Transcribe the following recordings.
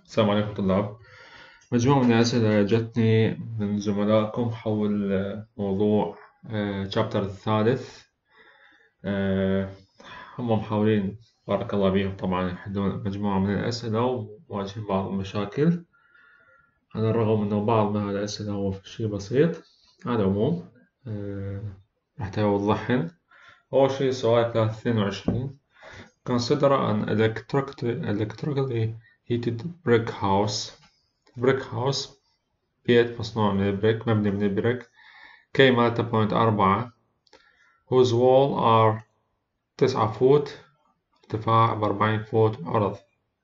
السلام عليكم طلاب. مجموعة من الأسئلة جتني من زملائكم حول موضوع شابتر الثالث. آه، هم محاولين بارك الله بيهم طبعا يحلون مجموعة من الأسئلة ومواجهين بعض المشاكل، على الرغم أنه بعض من هذه الأسئلة هو شيء بسيط. على العموم راح أوضحهن. أول شيء سؤال 22. Consider an electrically heated brick house بيت مصنوع من البريك، مبني من البريك، قيمة 3.4 whose wall are 9 فوت ارتفاع ب40 فوت عرض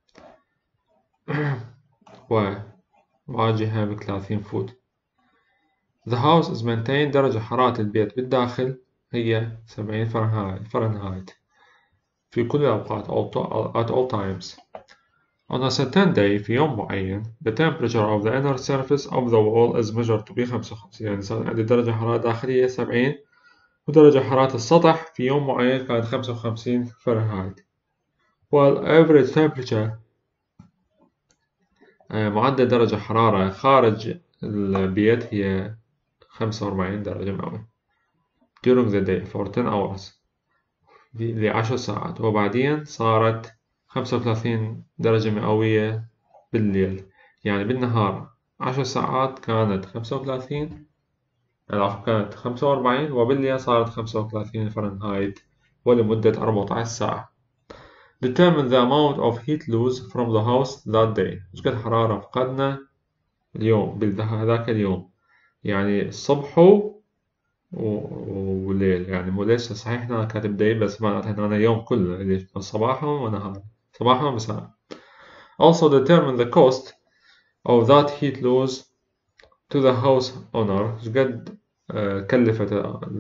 وواجهة ب30 فوت. The house is maintained. درجة حرارة البيت بالداخل هي 70 فرنهايت في كل الأوقات at all times. On a certain day في يوم معين the temperature of the inner surface of the wall is measured to be 55. يعني صار عندي درجة حرارة داخلية 70 ودرجة حرارة السطح في يوم معين كانت 55 فرنهايت. while average temperature معدل درجة حرارة خارج البيت هي 45 درجة مئوية during the day for 10 hours ل10 ساعات، وبعدين صارت 35 درجة مئوية بالليل. يعني بالنهار 10 ساعات كانت 35، كانت 45، وبالليل صارت 35 فرنهايت ولمدة 14 ساعة. Determine the amount of heat loss from the house that day. إيش قد حرارة فقدنا اليوم بهذاك اليوم، يعني الصبح وليل. يعني مو ليش صحيح هنا كاتب day بس معناتها هنا يوم كله اللي صباحا ونهار، صباحا ومساء. Also determine the cost of that heat loss to the house owner. إيش قد كلفت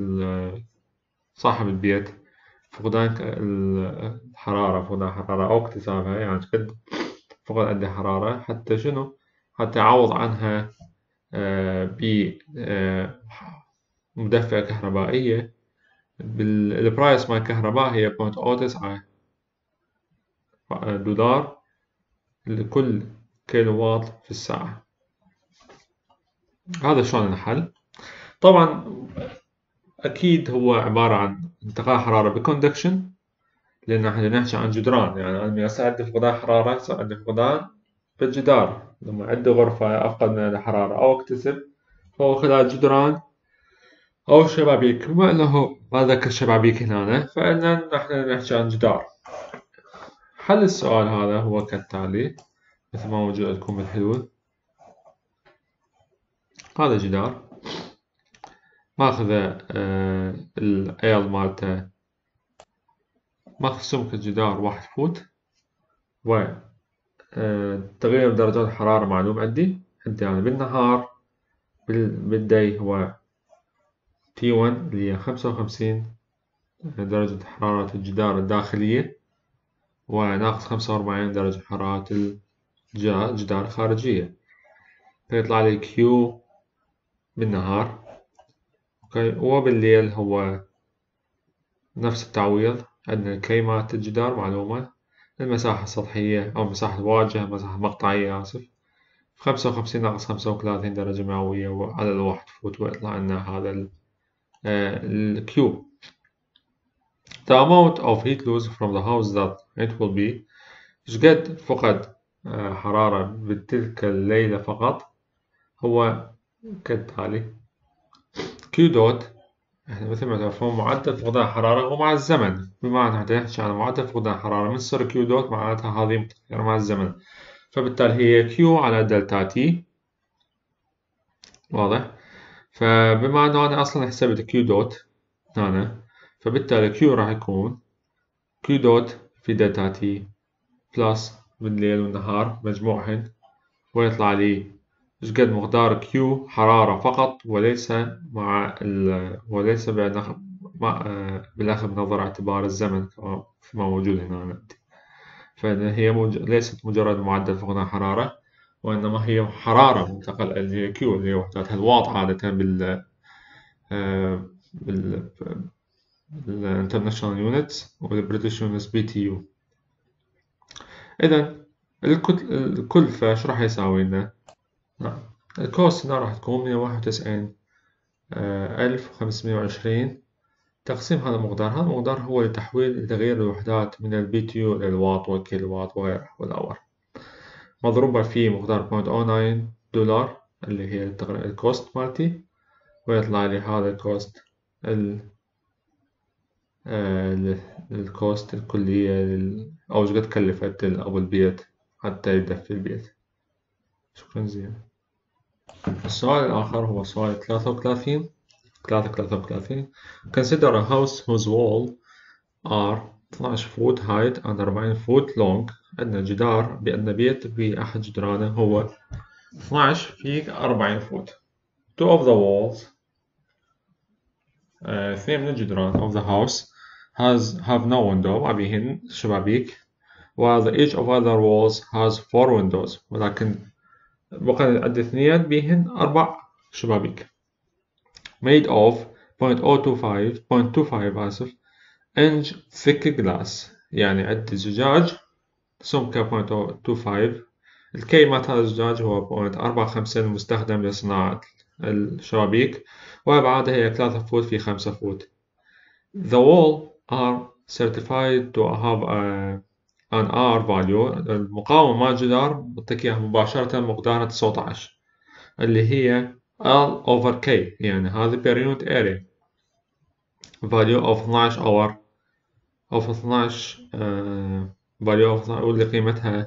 صاحب البيت فقدان الحرارة أو اكتسابها، يعني قد فقد قد حرارة حتى شنو؟ حتى يعوض عنها بمدفئة كهربائية. البرايس مال الكهرباء هي $0.09 لكل كيلو واط في الساعة. هذا شلون نحل؟ طبعا أكيد هو عبارة عن انتقال حرارة بكوندكشن، لأن احنا نحكي عن جدران. يعني أنا هسه عندي فقدان حرارة، صار عندي فقدان بالجدار. لما عندي غرفة أفقد من الحرارة أو أكتسب فهو خلال جدران أو شبابيك. بما أنه ما ذكر شبابيك هنا فإن نحن نحكي عن جدار. حل السؤال هذا هو كالتالي مثل ما موجود لكم بالحلول. هذا جدار ماخذ الأيض مالته، ماخذ سمك الجدار 1 فوت، و تغيير درجات الحرارة معلوم عندي يعني بالنهار بالدي هو T1 اللي هي 55 درجة حرارة الجدار الداخلية، وناقص 45 درجة حرارة الجدار الخارجية، فيطلع لي Q بالنهار. اوكي، وبالليل هو نفس التعويض. عندنا كيمات الجدار معلومة، المساحة السطحية أو مساحة الواجهة، مساحة مقطعية آسف، 55 ناقص 35 درجة مئوية وعدد 1 فوت، ويطلع لنا هذا الكيو. The amount of heat loss from the house that it will be. إيش قد فقد حرارة بتلك الليلة فقط هو كالتالي. كيو دوت احنا مثل ما تعرفون معدل فقدان حرارة ومع الزمن، بمعنى احنا نحكي عن معدل فقدان حرارة من صار كيو دوت معناتها هذه متغيرة مع الزمن، فبالتالي هي كيو على دلتا تي. واضح؟ فبما انه انا اصلا حسبت كيو دوت هنا، فبالتالي كيو راح يكون كيو دوت في دلتا تي بلس بالليل والنهار مجموعهن، ويطلع لي إيش قد مقدار كيو حرارة فقط، وليس وليس بالأخذ بنظر اعتبار الزمن كما موجود هنا عندي. فهي ليست مجرد معدل فقدان حرارة، وإنما هي حرارة منتقل اللي هي كيو اللي هي وحدات الواط عادة بال International Units والبريتش Units BTU. إذا الكلفة شو راح يساوي لنا؟ نعم، الكوست هنا راح تكون 191,520 تقسيم هذا المقدار. هذا المقدار هو لتحويل تغيير الوحدات من البي تي يو للواط والكيلو واط وغيره والأور، مضروبة في مقدار 0.09 دولار اللي هي الكوست مالتي، ويطلع لي هذا الكوست الكوست الكلية أو شقد كلفت أبو البيت حتى يدفي البيت. شكرا زين. السؤال الآخر هو سؤال 33. Consider a house whose wall are 12 foot height and 40 foot long. عندنا جدار بأن بيت بأحد جدرانه هو 12 في 40 فوت. Two of the walls اثنين من الجدران of the house have no window ما بيهن شبابيك، while each of other walls has 4 windows، ولكن بقى عند اثنين بيهن 4 شبابيك. made of 0.25 inch thick glass، يعني عندي زجاج سمكه 0.25. الكي مات هذا الزجاج هو 0.45 المستخدم لصناعة الشبابيك، وأبعادها هي 3 فوت في 5 فوت. The wall are certified to have an R value. المقاومة مع الجدار بتعطيك إياها مباشرة مقدارها 19 اللي هي L over K، يعني هذه per unit area value of 12 hour of 12 value of 12 واللي قيمتها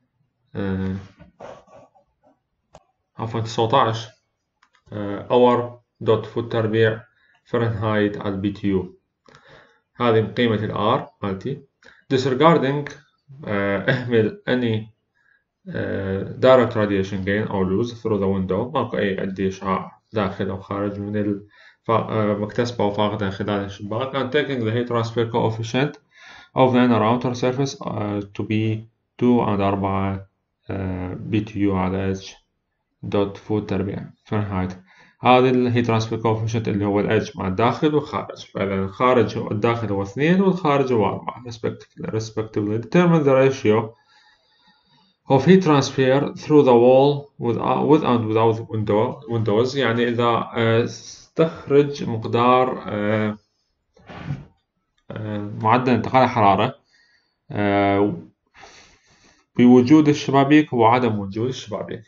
عفوا 19 اور دوت فوت تربيع فرنهايت على البي تي يو. هذه قيمة الار مالتي. disregarding اهمل any direct radiation gain or lose through the window، ماكو أي عندي إشعاع داخل أو خارج من مكتسبة أو فاقدة خلال الشباك. and taking the heat transfer coefficient of the inner outer surface to be 2 and 4 بي تي يو على H دوت فوت تربيع فرنهايت. هذا الهيت ترانسفير كوفيشنت اللي هو الإدج مع الداخل والخارج، فإذا الخارج هو الداخل هو 2 والخارج هو 4 respectively. Determine the ratio of heat transfer through the wall with and without windows، يعني إذا استخرج مقدار معدل انتقال الحرارة بوجود الشبابيك وعدم وجود الشبابيك.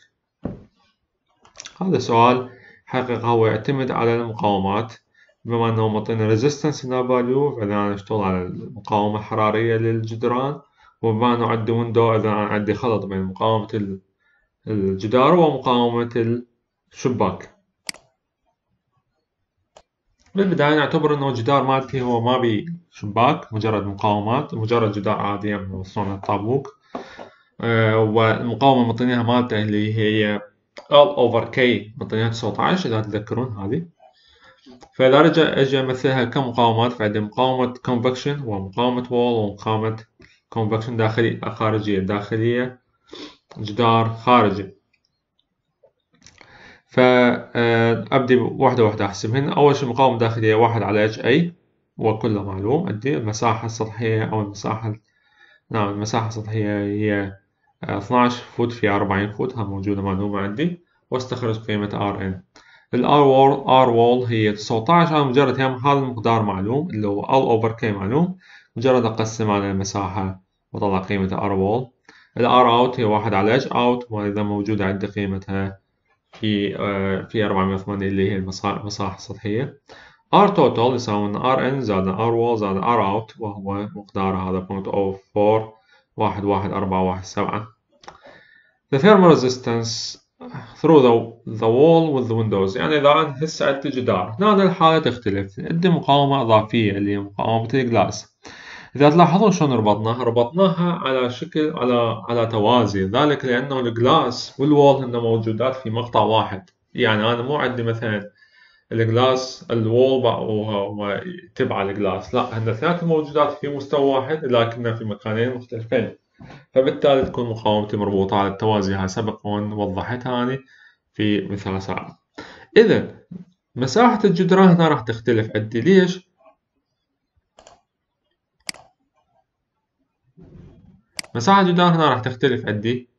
هذا سؤال حقيقة هو يعتمد على المقاومات، بما أنه معطينا resistance هنا value، فإذا أنا أشتغل على المقاومة الحرارية للجدران، وبما أنه عندي ويندو إذا أنا عندي خلط بين مقاومة الجدار ومقاومة الشباك. بالبداية نعتبر أنه الجدار مالتي هو ما بي شباك، مجرد مقاومات، مجرد جدار عادي مصنوع من الطابوق، والمقاومة مطينيها مالته اللي هي L over K مطينيها 19 إذا تذكرون هذه. فإذا أجي أمثلها كمقاومات فعندي مقاومة convection ومقاومة wall ومقاومة convection خارجية داخلية جدار خارجي. فأبدي واحدة واحدة أحسبهن. أول شيء مقاومة داخلية 1 على HA وكله معلوم. عندي المساحة السطحية أو المساحة السطحية هي 12 فوت في 40 فوت، ها موجودة معلومة عندي، واستخرج قيمة RN. R wall هي 19 على مجرد هذا المقدار معلوم اللي هو L over K معلوم، مجرد أقسم على المساحة وطلع قيمة R wall. R out هي 1 على H out، وإذا موجودة عندي قيمتها في 408 اللي هي المساحة السطحية. R total يساوي RN زائد R wall زائد R out، وهو مقدار هذا 0.041117. The thermal resistance through the wall with the windows، يعني إذا أنا هسه عندي جدار، هنا الحالة تختلف، عندي مقاومة إضافية اللي هي مقاومة الجلاس. إذا تلاحظون شلون ربطناها على شكل على توازي، ذلك لأنه الجلاس والوول هن موجودات في مقطع واحد. يعني أنا مو عندي مثلا الجلاس الوول وتبع الجلاس، لا، هن اثنيناتهم موجودات في مستوى واحد لكن في مكانين مختلفين، فبالتالي تكون مقاومتي مربوطة على التوازي. هاي سبق وضحتها أنا في مثال سابق. إذا مساحة الجدران هنا راح تختلف عندي. ليش؟ مساحة الجدار هنا راح تختلف عندي،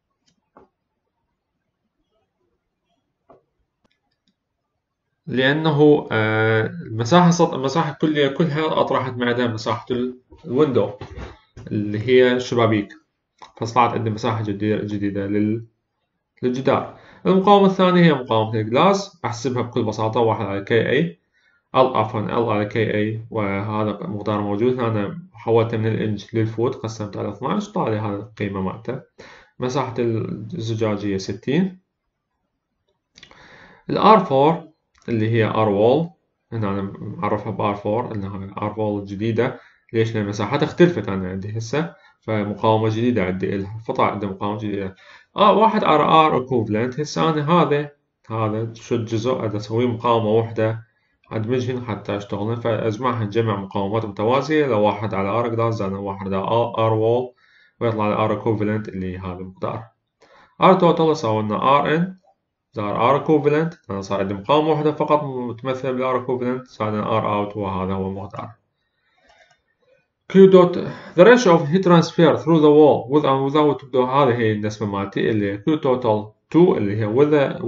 لأنه المساحة الكلية كلها أطرحت ما عدا مساحة الويندو اللي هي الشبابيك، فصارت عندي مساحة جديدة للجدار. المقاومة الثانية هي مقاومة الجلاس، أحسبها بكل بساطة 1 على كي اي عفوا ال على كي اي، وهذا مقدار موجود هنا. أنا حولته من الإنش للفوت، قسمت على 12 طلع لي هذه القيمة مالته. مساحة الزجاج هي 60. الار 4 اللي هي ار وول، هنا أنا معرفها بار 4 إنها ار وول جديدة. ليش؟ لأن مساحتها اختلفت أنا عندي هسه، فمقاومة جديدة عندي، القطع عندي مقاومة جديدة. 1 على ار equivalent. هسه أنا هذا شو الجزء أسويه مقاومة واحدة، أدمجهن حتى أشتغلن، فأجمعهن جمع مقاومات متوازية لو 1 على ار جلاس زائد 1 على ار وول، ويطلع لي ار equivalent اللي هذا المقدار. ار توتال يساوي لنا ار ان زائد ار equivalent، أنا صار عندي مقاومة واحدة فقط متمثلة بالار equivalent زائد ار اوت، وهذا هو المقدار. Q dot the ratio of heat transfer through the wall with and without. هذه هي النسبة مالتي اللي هي Q total 2 اللي هي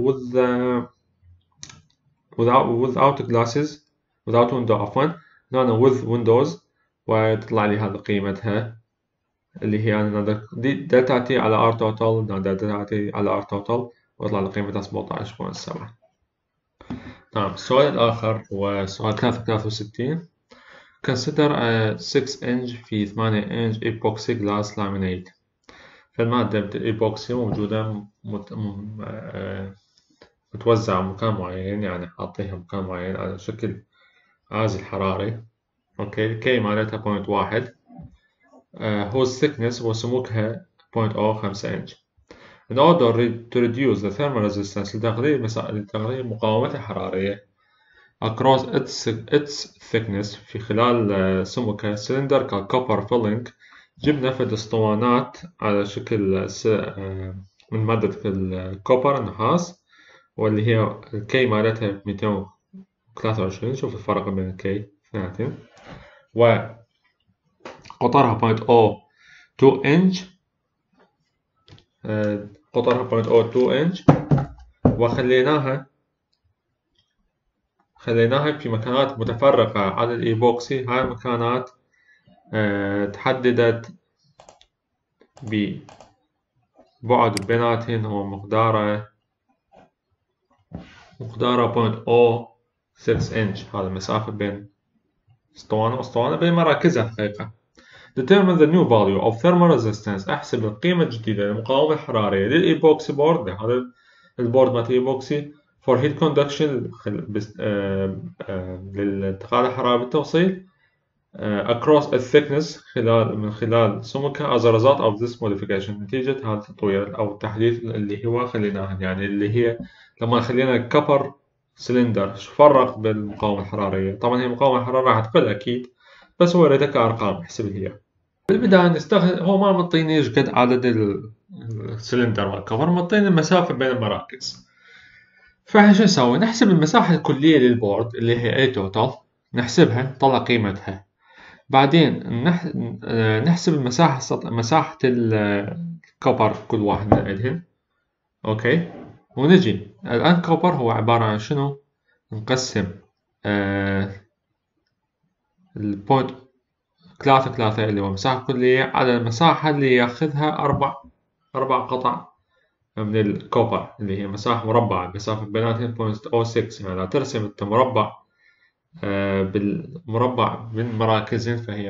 without glasses without window عفوا، هنا with windows، وتطلع لي هذه قيمتها اللي هي أنا دلتا تي على ار توتال، دلتا تي على ار توتال، ويطلع لي قيمتها 17.7. تمام. السؤال الآخر هو سؤال 63. Consider a 6 inch في 8 inch epoxy glass laminate. فالمادة الإيبوكسي موجودة متوزعة مكان معين، يعني حاطيها مكان معين على شكل عازل حراري. أوكي. الكي مالتها 0.1، هو thickness وسموكها 0.05 inch. In order to reduce the thermal resistance لتقليل مقاومتها الحرارية across its thickness في خلال سمكة cylindrical copper filling، جبنا فد اسطوانات على شكل من مادة الكوبر النحاس، واللي هي الكي مالتها 223. شوف الفرق بين الكي اثنيناتهم، وقطرها 0.02 إنش، قطرها 0.02 إنش، خليناها في مكانات متفرقة على الإيبوكسي. هاي المكانات تحددت ببعد بيناتهن هو مقداره 0.06 إنش. هذا المسافة بين اسطوانة واسطوانة بين مراكزها الحقيقة. Determine the new value of thermal resistance. أحسب القيمة الجديدة للمقاومة الحرارية للإيبوكسي بورد، هذا البورد مالت الإيبوكسي for heat conduction للانتقال الحراري بالتوصيل across a thickness من خلال سمكها as a result of this modification، نتيجة هذا التطوير أو التحديث اللي هو خليناه، يعني اللي هي لما خلينا الكبر سلندر شو فرق بالمقاومة الحرارية. طبعا هي المقاومة الحرارية راح تقل أكيد، بس هو يريدها كأرقام احسب هي. بالبداية نستخدم، هو ما مطيني ايش قد عدد السلندر والكفر، مطيني المسافة بين المراكز. فاحنا شو نسوي؟ نحسب المساحة الكلية للبورد اللي هي A total، نحسبها نطلع قيمتها. بعدين نحسب مساحة الكوبر كل واحد من عندهن. اوكي. ونجي الآن كوبر هو عبارة عن شنو؟ نقسم البوينت 3 اللي هو مساحة كلية على المساحة اللي ياخذها أربع قطع من الكوبر اللي هي مساحة مربعة، المسافة بيناتهم 0.06. يعني لا ترسم انت مربع بالمربع من مراكزين، فهي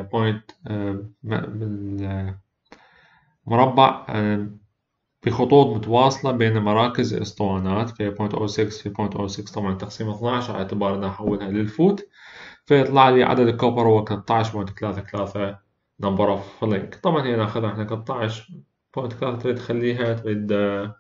مربع بخطوط متواصلة بين مراكز الاسطوانات، فهي 0.06 في 0.06 طبعا تقسيم 12 على اعتبار انها احولها للفوت، فيطلع لي عدد الكوبر هو 13.33 number of filling. طبعا هي ناخذها احنا 13.3، تريد تخليها تريد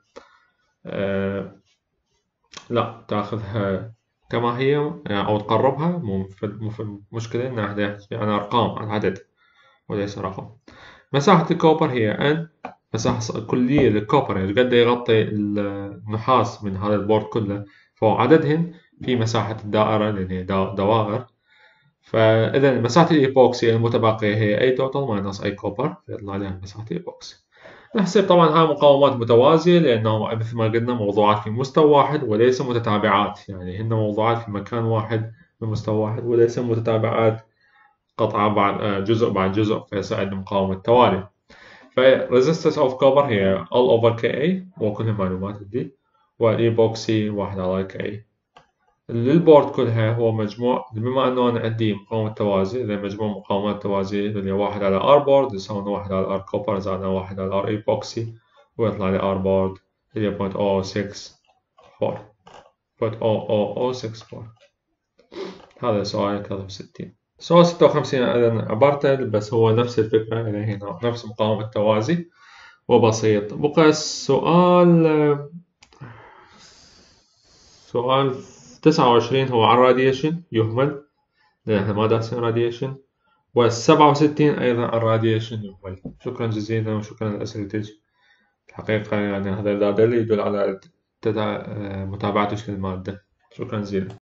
لا تاخذها كما هي او تقربها، مو في مشكلة ان احنا نحكي عن ارقام، عن عدد وليس رقم. مساحة الكوبر هي ان مساحة كلية للكوبر، يعني قد يغطي النحاس من هذا البورد كله، فهو عددهن في مساحة الدائرة لأن هي دواغر، فإذا مساحة الإيبوكسي المتبقية هي أي توتال ماينس أي كوبر، فيطلع لها مساحة الإيبوكسي. نحسب طبعا هاي مقاومات متوازية لأنه مثل ما قلنا موضوعات في مستوى واحد وليس متتابعات، يعني هن موضوعات في مكان واحد بمستوى واحد وليس متتابعات قطعة بعد جزء بعد جزء فيساعد مقاومة التوالي. ف resistance of copper هي L over Ka وكلها معلومات دي، والإيبوكسي 1 على Ka. للبورد كلها هو مجموع، بما أنه أنا عندي مقاومة توازي، إذا مجموع مقاومات توازية اللي هي 1 على R بورد يساوي 1 على R كوبر زائد 1 على R إيبوكسي، ويطلع لي R بورد هي 0.0064 0.00064. هذا سؤال 63. سؤال 56 أيضا عبارته بس هو نفس الفكرة، يعني هنا نفس مقاومة توازي وبسيط. بقى سؤال 29 هو عن الراديشن يهمل لأن احنا ما دارسين راديشن، وال67 أيضا عن الراديشن يهمل. شكرا جزيلا وشكرا لأسئلتك. الحقيقة يعني هذا الدليل يدل على متابعتك للمادة. شكرا جزيلا.